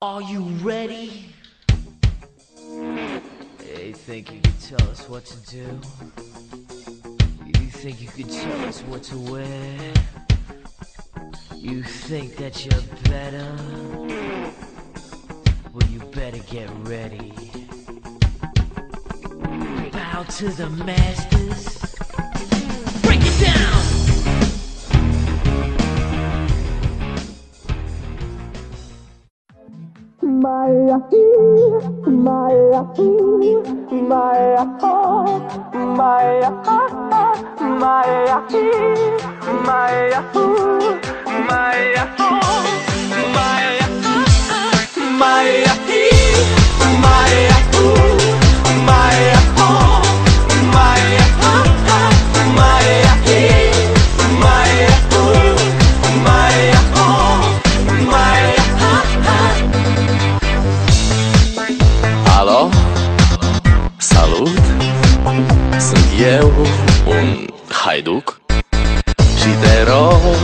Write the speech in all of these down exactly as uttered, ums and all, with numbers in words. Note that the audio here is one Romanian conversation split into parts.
Are you ready? You think you could tell us what to do? You think you could tell us what to wear? You think that you're better? Well, you better get ready. Bow to the masters. Break it down! Maya, Maya, Maya, Maya, Maya, Maya, Maya, Maya, Maya, Alo? Salut! Sunt eu, un haiduc, și te rog,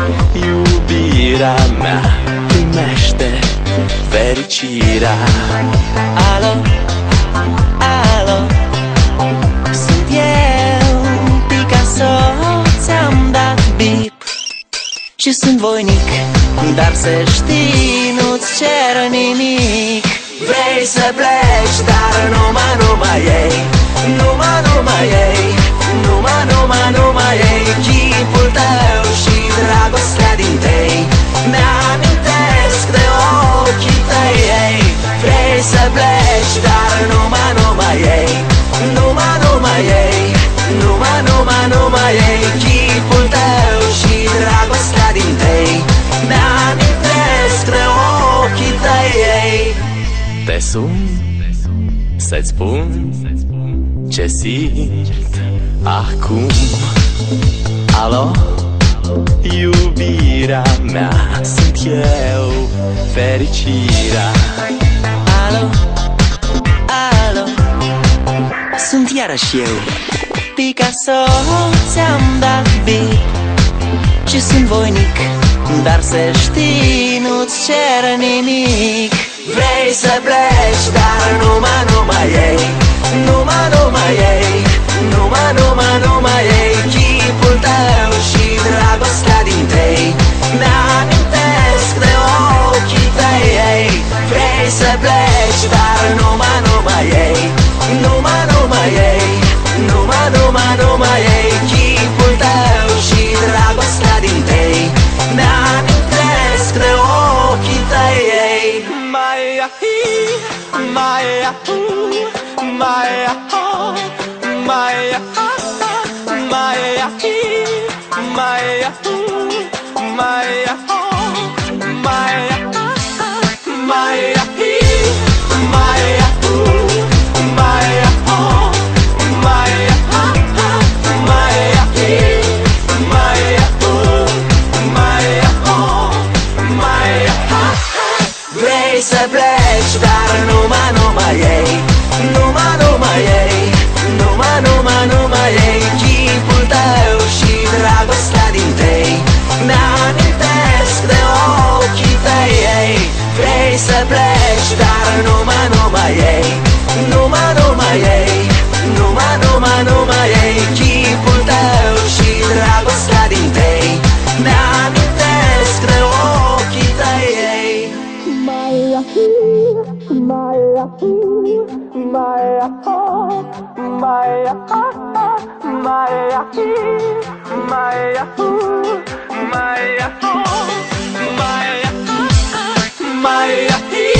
iubirea mea, primește fericirea. Alo? Alo? Sunt eu, Picasso, ți-am dat bip și sunt voinic, dar să știi, nu-ți cer nimic. Vrei să pleci, dar numai, numai ei, numai, numai ei, numai, numai, numai ei, chipul tău și dragostea din tei mi-amintesc de ochii tăi ei. Vrei să pleci, dar numai, numai ei, numai, numai ei, numai, numai, numai ei, chipul tău și dragostea din tei mi-amintesc de ochii tăi ei. Te sun să-ți spun ce simt acum. Alo? Iubirea mea, sunt eu, fericirea. Alo? Alo? Sunt iarăși eu, Picasso, ți-am dat bip și sunt voinic, dar să știi, nu-ți cer nimic. Vrei să pleci, dar numai, numai ei, numai, numai ei, numai, numai, numai ei, chipul tău și dragostea din tei mi-amintesc de ochii tăi ei. Vrei să pleci, dar numai, numai ei, numai, numai ei, numai, numai, numai ei, chipul tău și dragostea din tei mi-amintesc de ochii tăi ei. Maya, Maya, Maya, Maya, Maya, Maya, Maya, Maya, Maya, vrei să pleci, dar numai, numai ei, numai, numai ei, numai, numai, numai ei, chipul tău și dragostea din tei mi-amintesc de ochii tăi ei. Vrei să pleci, dar numai, numai ei, numai, numai ei, numai, numai, numai ei, chipul tău și dragostea din tei mi-amintesc de ochii tăi ei. Maya, Maya, Maya, Maya, Maya, Maya, Maya, Maya, Maya,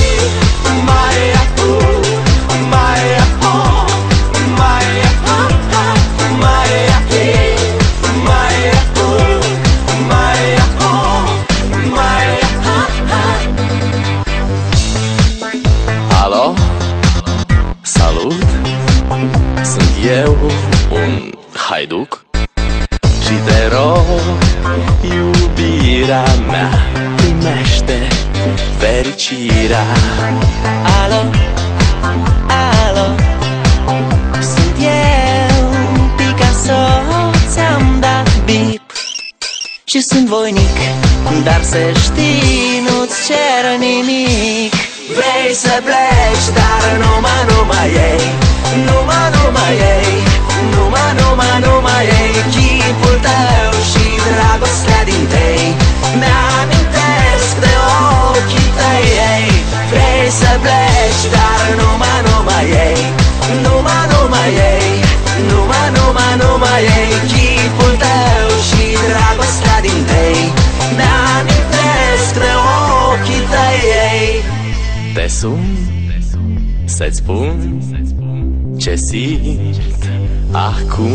Alo? Salut! Sunt eu, un haiduc, și te rog, iubirea mea, primește fericirea. Alo? Alo? Sunt eu, Picasso, ți-am dat bip și sunt voinic, dar să știi, nu-ți cer nimic. Vrei să pleci, dar numai, numai ei, numai, numai ei, numai, numai, numai ei, chipul tău și dragostea din tei mi-amintesc de ochii tăi, ei. Vrei să pleci, dar numai, numai ei, numai, numai ei, numai, numai, numai ei, chipul tău și dragostea din tei mi-amintesc de ochii tăi, ei. Te sun să-ți spun ce simt acum.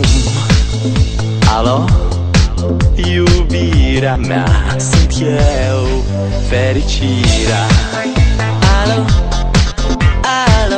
Alo, iubirea mea, sunt eu, fericirea. Alo, alo,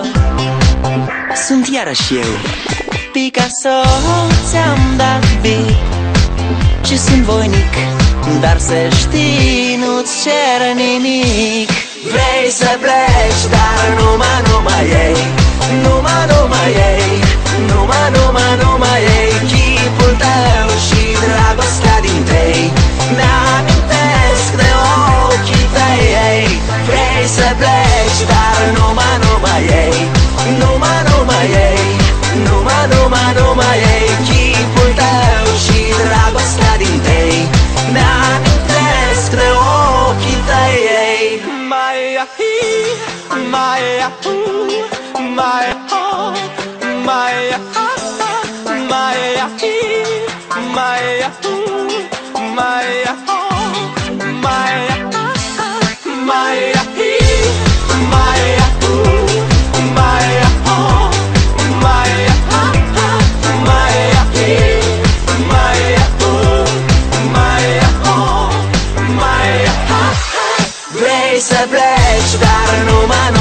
sunt iarăși eu, Picasso, ți-am dat bip și sunt voinic, dar să știi, nu-ți cer nimic. Vrei să pleci, dar numai, numai ei, numai, numai ei, numai, numai, numai ei, chipul tău și dragostea din tei mi-amintesc de ochii tăi, ei. Vrei să pleci, dar numai, numai ei, numai, numai ei, numai, numai, numai ei, chipul tău și dragostea din tei mi-amintesc de ochii tăi, ei. Maya he, Maya ooh, Maya oh, Maya ha ha, Maya he, Maya ooh, Maya oh, Maya ha ha, Maya he, Maya ooh, Maya oh, Maya ha ha, Maya he, Maya ooh, Maya oh, Maya ha ha. Vrei să pleci, dar numai,